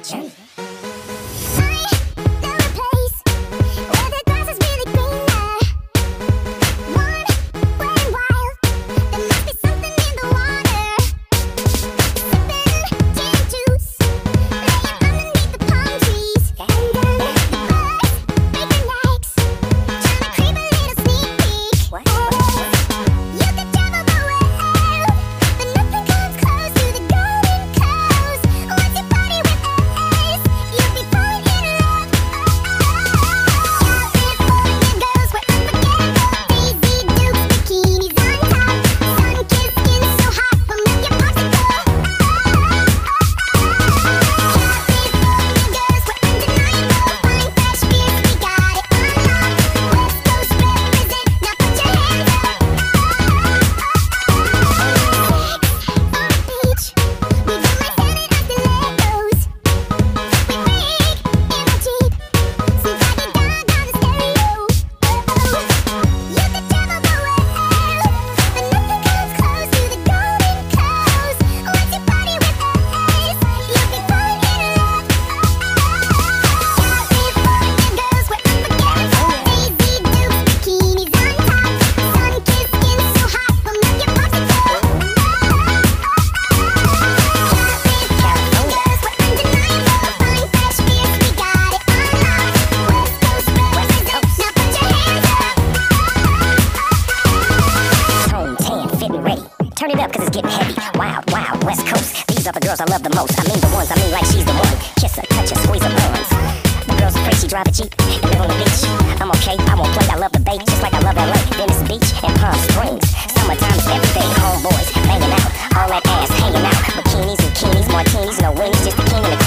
journey. Turn it up cause it's getting heavy. Wild, wild, West Coast. These are the girls I love the most. I mean the ones, like she's the one. Kiss her, touch her, squeeze her bones. The girls afraid she drive a Jeep and live on the beach. I'm okay, I won't play, I love the bay. Just like I love LA, Venice Beach and Palm Springs. Summertime's everything, homeboys banging out. All that ass hanging out. Bikinis, martinis, no winnies, just the king and the